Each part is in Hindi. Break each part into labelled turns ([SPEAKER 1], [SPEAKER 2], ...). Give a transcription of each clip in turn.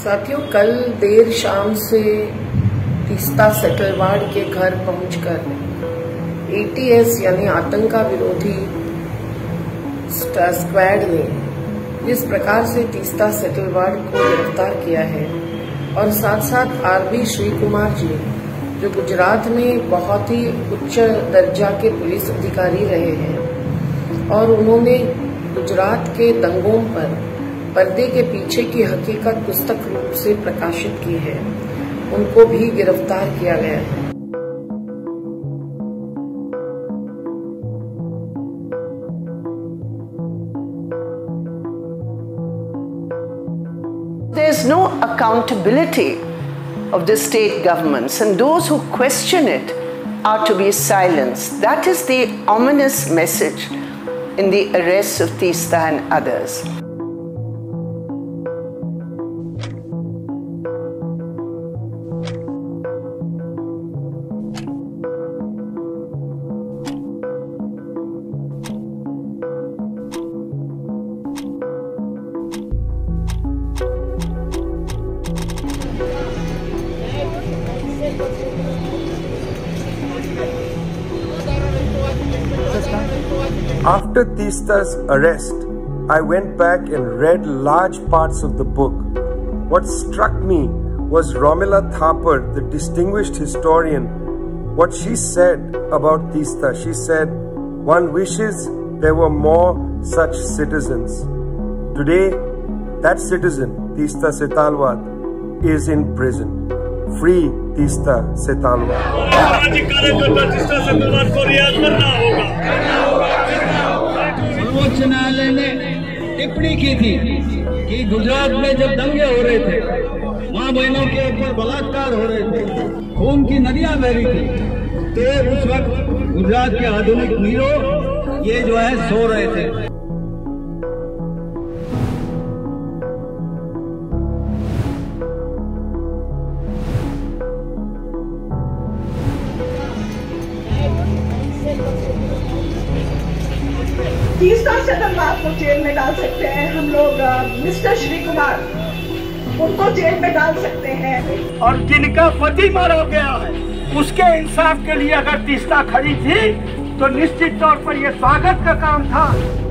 [SPEAKER 1] साथियों, कल देर शाम से तीस्ता सेटलवाड़ के घर पहुंचकर एटीएस यानी आतंका विरोधी स्क्वाड ने जिस प्रकार से तीस्ता सेटलवाड़ को गिरफ्तार किया है और साथ साथ आरबी श्री कुमार जी, जो गुजरात में बहुत ही उच्च दर्जा के पुलिस अधिकारी रहे हैं और उन्होंने गुजरात के दंगों पर पर्दे के पीछे की हकीकत पुस्तक रूप से प्रकाशित की है, उनको भी गिरफ्तार किया गया है।
[SPEAKER 2] There is no accountability of the state governments, and those who question it are to be silenced. That is the ominous message in the arrests of Teesta and others.
[SPEAKER 3] After Teesta's arrest, I went back and read large parts of the book. What struck me was Romila Thapar, the distinguished historian, what she said about Teesta. She said, "One wishes there were more such citizens." Today, that citizen, Teesta Setalvad, is in prison. Free Teesta Setalvad.
[SPEAKER 4] सर्वोच्च न्यायालय ने टिप्पणी की थी कि गुजरात में जब दंगे हो रहे थे, माँ बहनों के ऊपर बलात्कार हो रहे थे, खून की नदियां बह रही थी, तो उस वक्त गुजरात के आधुनिक हीरो ये जो है सो रहे थे।
[SPEAKER 5] तीस्ता सेटलवाड़ को जेल में डाल सकते हैं हम लोग, मिस्टर श्री कुमार उनको जेल में डाल सकते हैं।
[SPEAKER 4] और जिनका पति मारा गया है उसके इंसाफ के लिए अगर तीस्ता खड़ी थी तो निश्चित तौर पर यह स्वागत का काम था।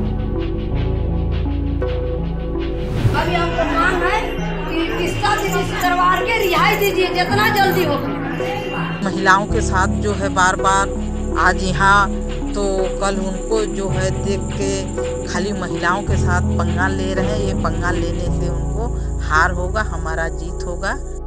[SPEAKER 6] अभी आपको मांग है कि तीस्ता सेटलवाड़ के रिहाई दीजिए जितना जल्दी हो।
[SPEAKER 7] महिलाओं के साथ जो है बार बार आज यहाँ तो कल उनको जो है देख के खाली महिलाओं के साथ पंगा ले रहे हैं। ये पंगा लेने से उनको हार होगा, हमारा जीत होगा।